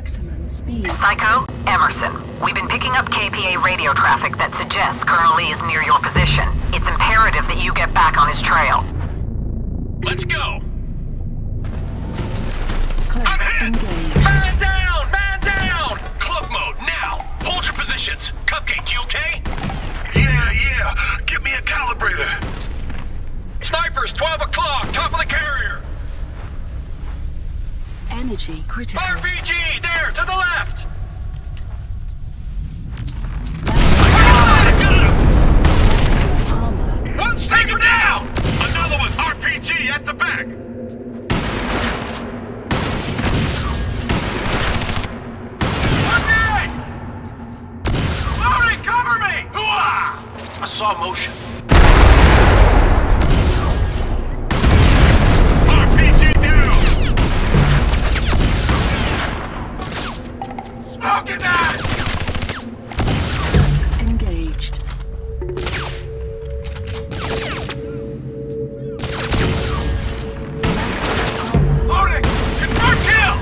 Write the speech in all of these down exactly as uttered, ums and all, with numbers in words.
Maximum speed. Psycho, Emerson, we've been picking up K P A radio traffic that suggests Colonel Lee is near your position. It's imperative that you get back on his trail. Let's go! Cloak I'm hit! engaged. Man down! Man down! Cloak mode, now! Hold your positions! Cupcake, you okay? Yeah, yeah. Give me a calibrator. Snipers, twelve o'clock, top of the carrier! Energy critical. R P G, there, to the left! Maximum armor. One sniper down! Another one. R P G at the back. Loading, cover me! Hooah! I saw motion. R P G down. Smoke his ass! Engaged. Maximum armor. Loading. Confirm kill.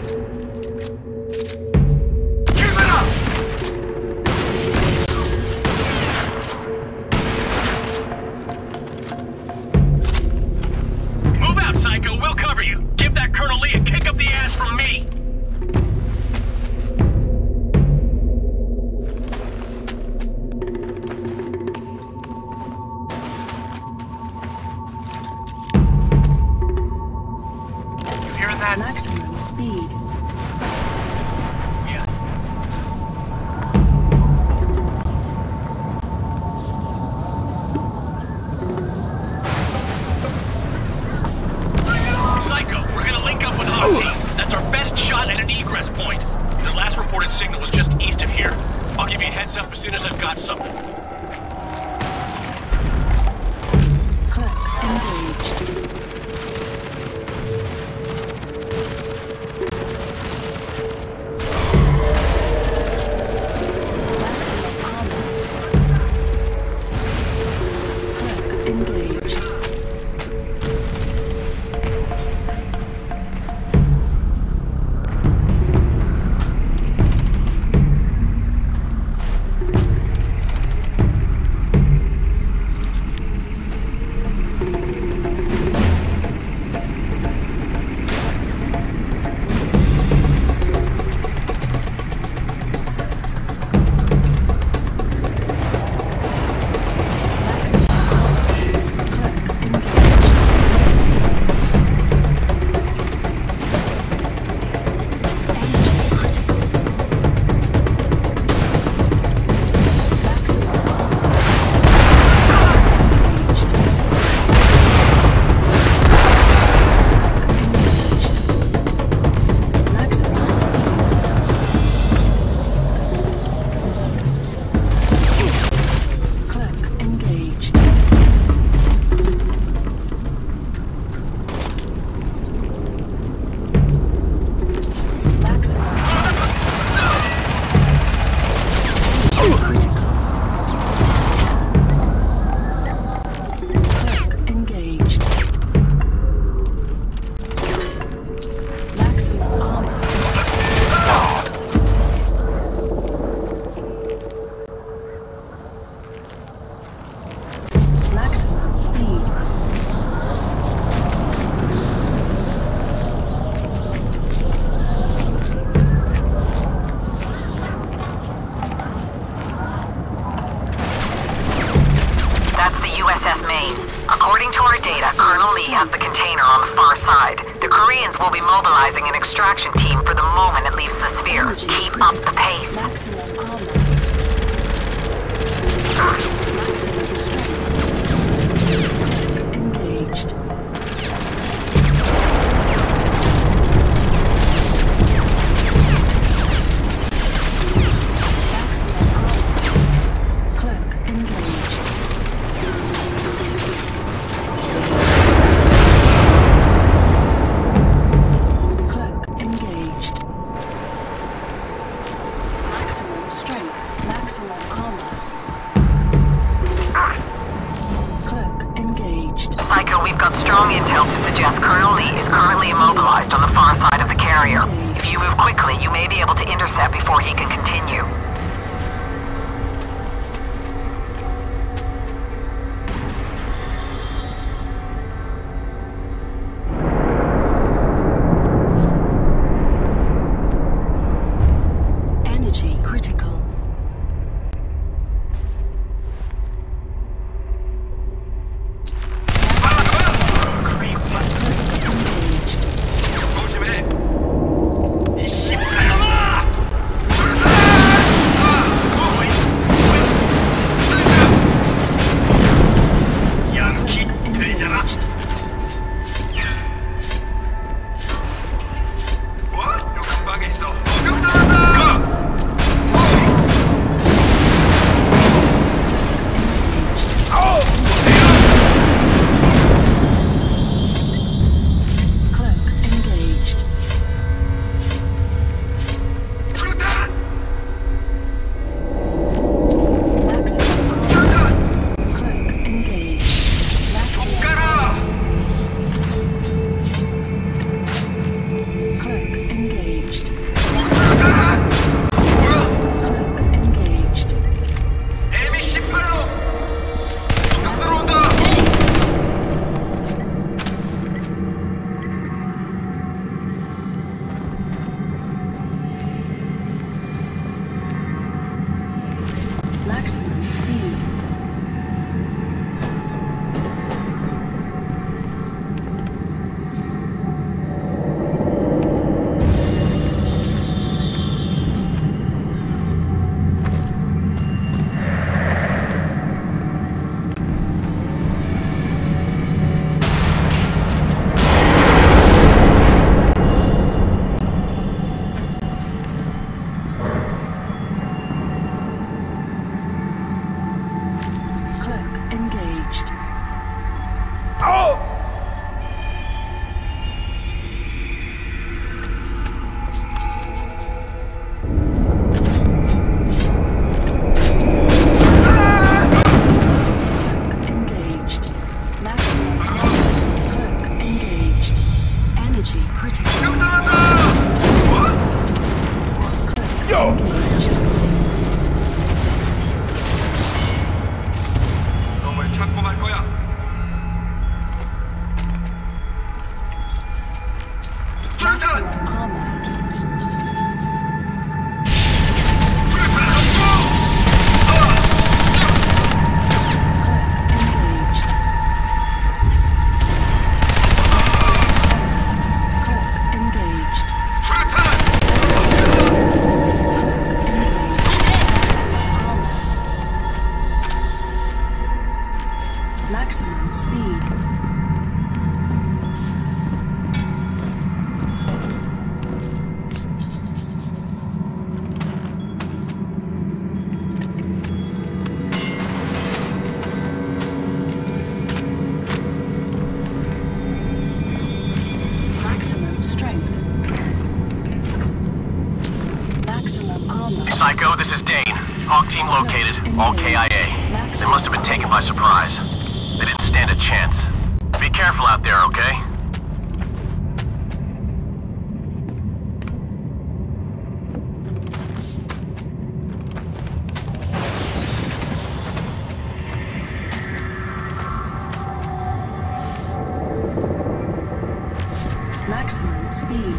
Keep it up. Move out, Psycho, we'll cover you. Give that Colonel Lee a kick up the ass from me. Hear that? Maximum speed. Yeah. Psycho, we're gonna link up with Hog Team. That's our best shot at an egress point. Their last reported signal was just east of here. I'll give you a heads up as soon as I've got something. Cloak engaged. Maximum armor. Cloak engaged. Maximum armor. has the container on the far side. The Koreans will be mobilizing an extraction team for the moment it leaves the sphere. Keep up the pace. Maximum armor. Maximum strength. Engaged. Maximum armor. Cloak engaged. Cloak engaged. Maximum strength. Maximum armor. Cloak engaged. Psycho, we've got strong intel to suggest Colonel Lee is currently immobilized on the far side of the carrier. If If you move quickly, you may be able to intercept before he can continue. Energy critical. Maximum speed. Maximum strength. Maximum armor. Psycho, this is Dane. Hawk team located. All K I A. They must have been taken by surprise. They didn't stand a chance. Be careful out there, okay? Maximum speed.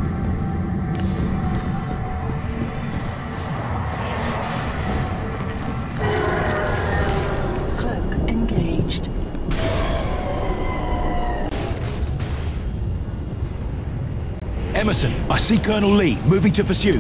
Cloak engaged. Emerson, I see Colonel Lee, moving to pursue.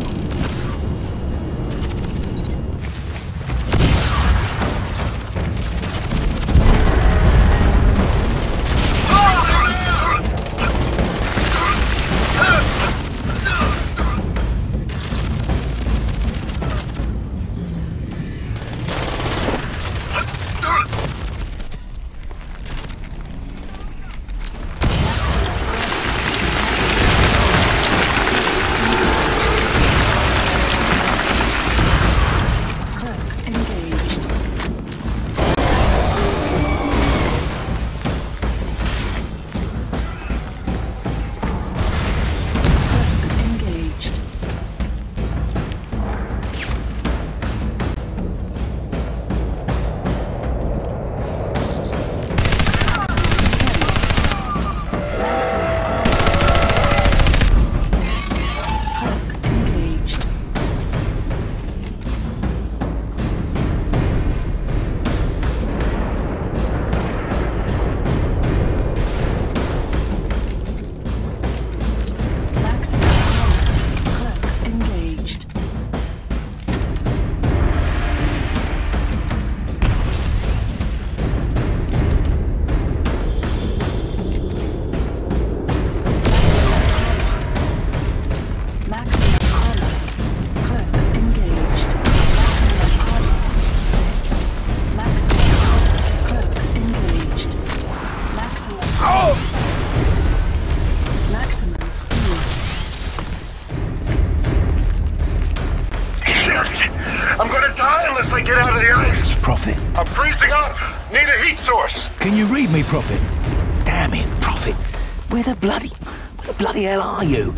I'm gonna die unless I get out of the ice. Prophet. I'm freezing up. Need a heat source. Can you read me, Prophet? Damn it, Prophet. Where the bloody... Where the bloody hell are you?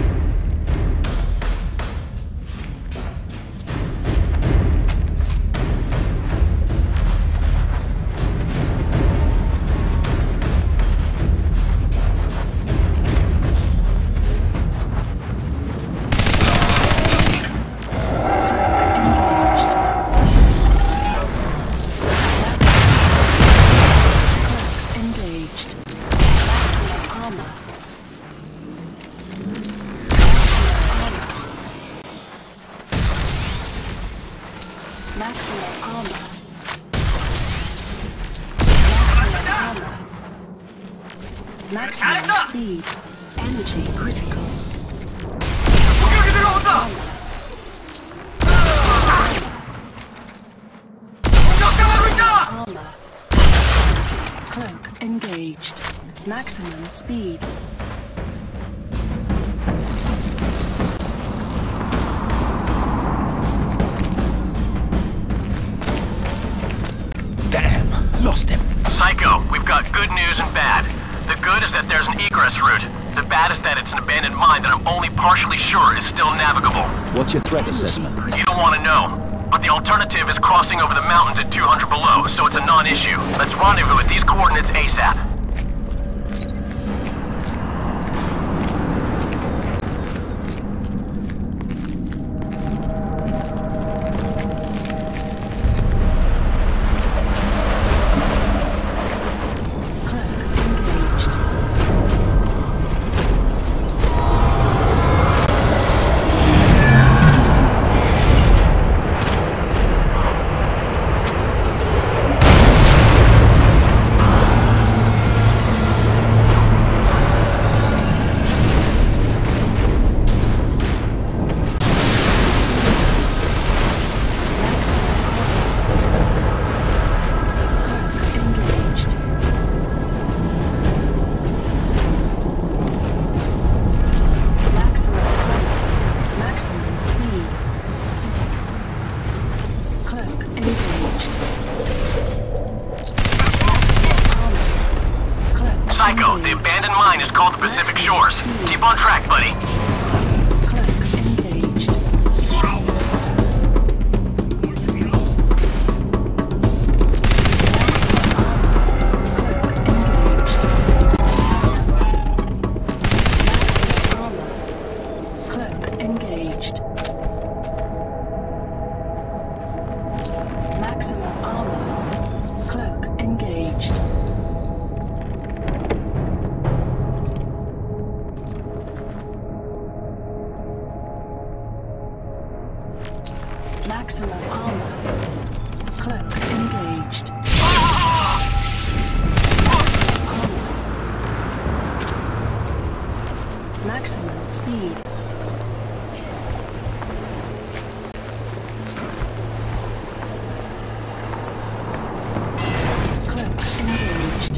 Maximum armor. Maximum armor. Maximum speed. Energy critical. Armor. Cloak engaged. Maximum speed. Lost him. Psycho, we've got good news and bad. The good is that there's an egress route. The bad is that it's an abandoned mine that I'm only partially sure is still navigable. What's your threat assessment? You don't want to know. But the alternative is crossing over the mountains at two hundred below, so it's a non-issue. Let's rendezvous at these coordinates ASAP. Psycho, the abandoned mine is called the Pacific Shores. Keep on track, buddy. Cloak engaged. Maximum armor. Cloak engaged. Maximum armor. Cloak engaged. Maximum armor. Maximum speed. Cloak engaged.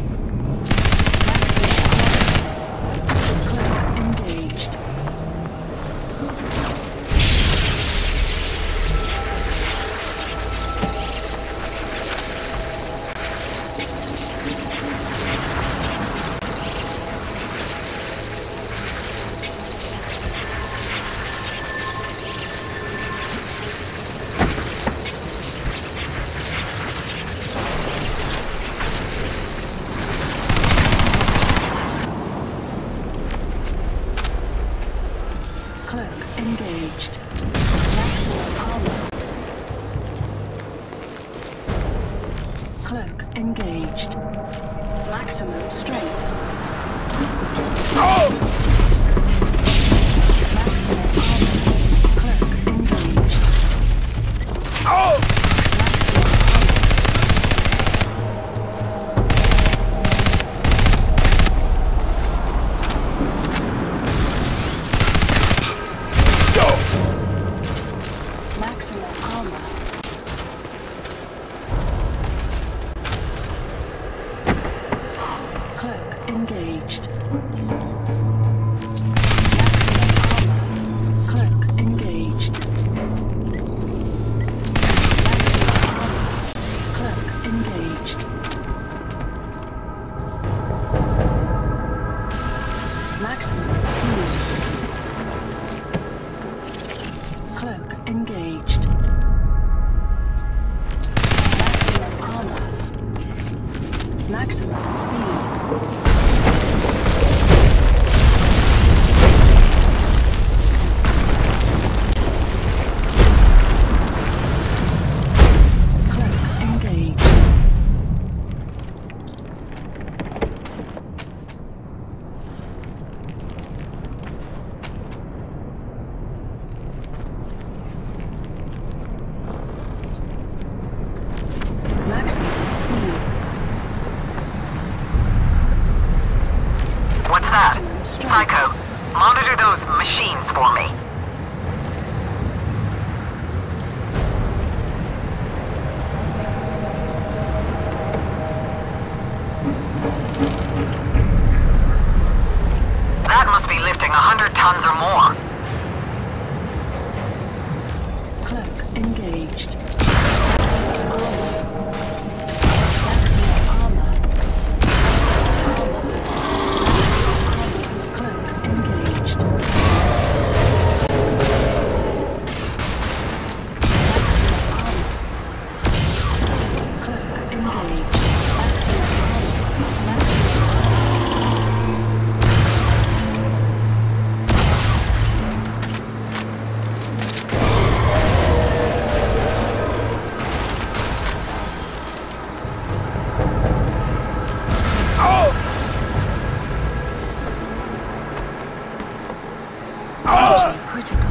Maximum armor. Cloak engaged. Cloak engaged. Maximum armor. Cloak engaged. Maximum strength. Oh! Maximum armor. Cloak engaged. Oh! Maximum Maximum armor. Cloak engaged. Maximum armor. Cloak engaged. for me. That must be lifting a hundred tons or more. Cloak engaged. Maximum armor. Maximum armor. Cloak engaged. Maximum armor. Cloak engaged. Maximum armor. Maximum Energy critical.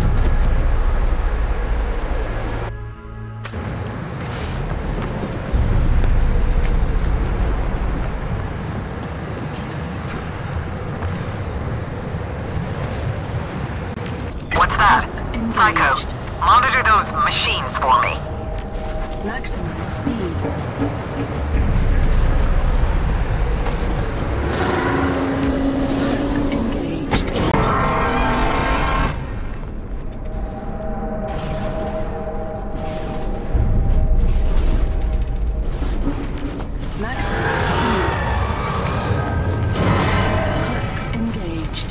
What's that? Engaged. Psycho, monitor those machines for me. Maximum speed. Engaged. Maximum speed. Cloak engaged.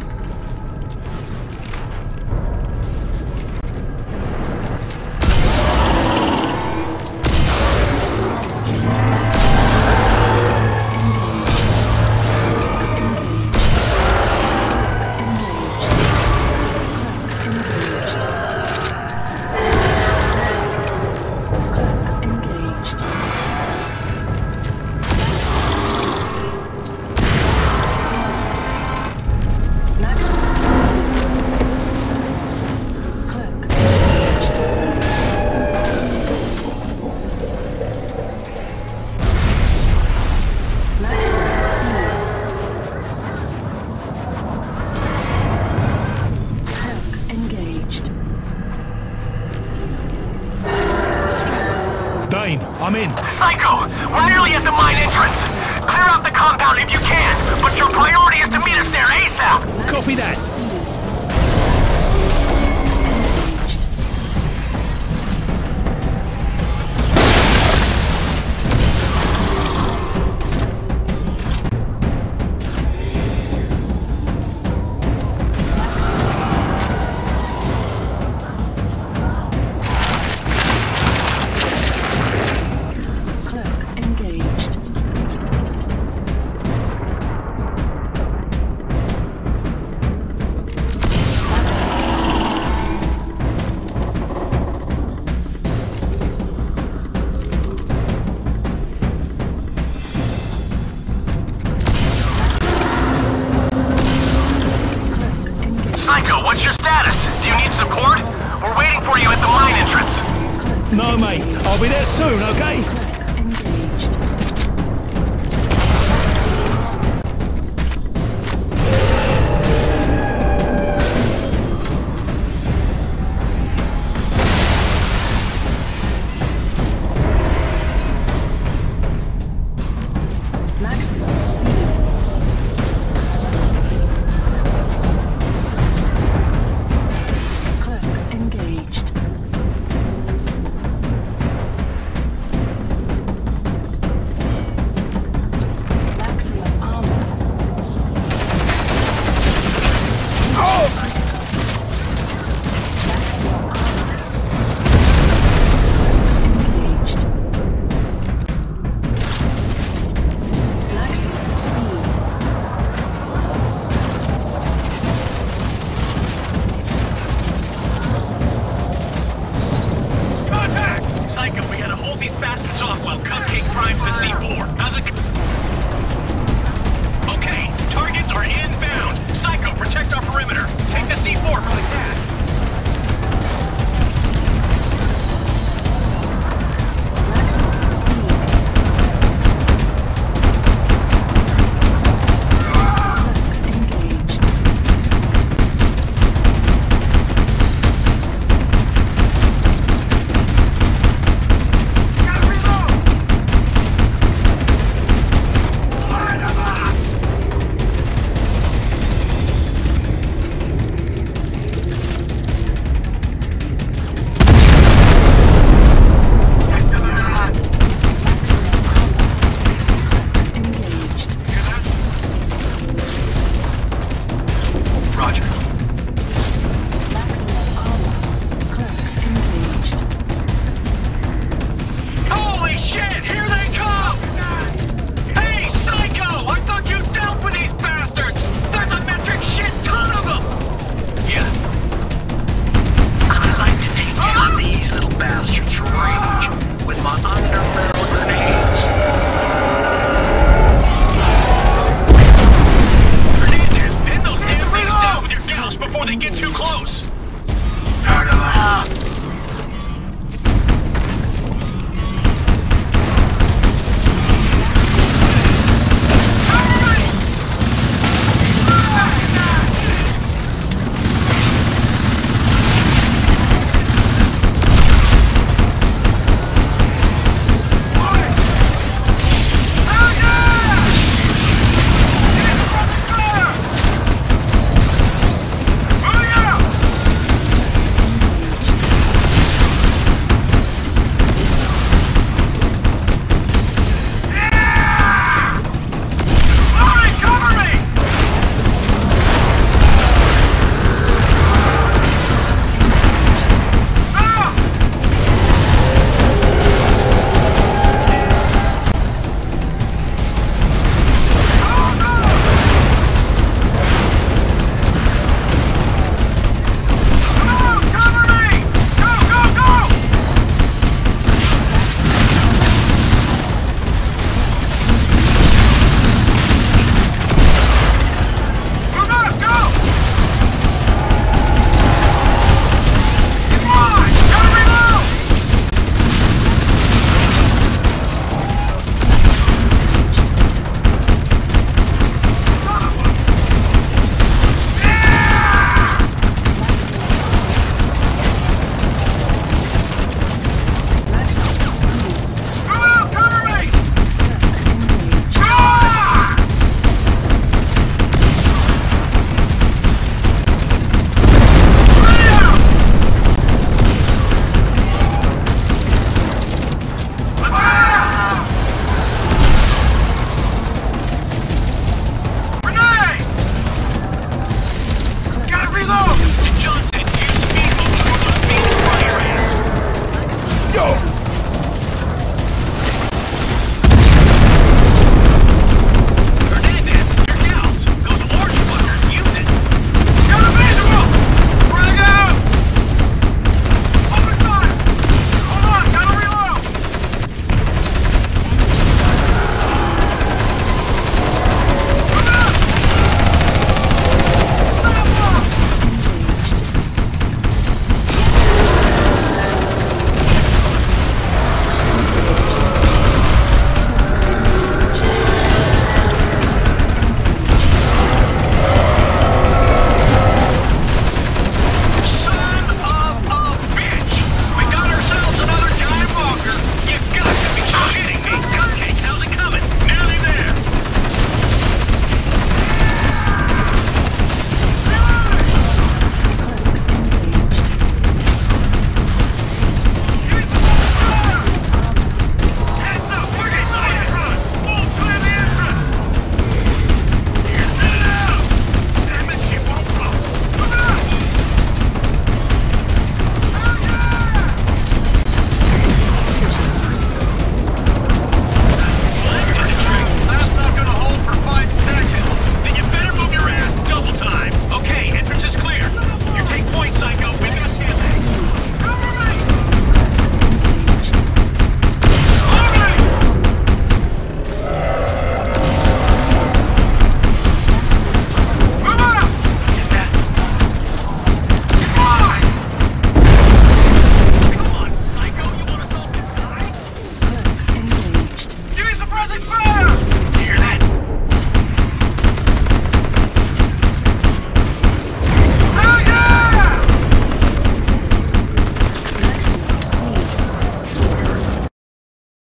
Dane, I'm in. Psycho, we're nearly at the mine entrance. Clear out the compound if you can, but your priority is to meet us there ASAP. Copy that. Cloak engaged. Psycho, what's your status? Do you need support? We're waiting for you at the mine entrance. No, mate. I'll be there soon, okay?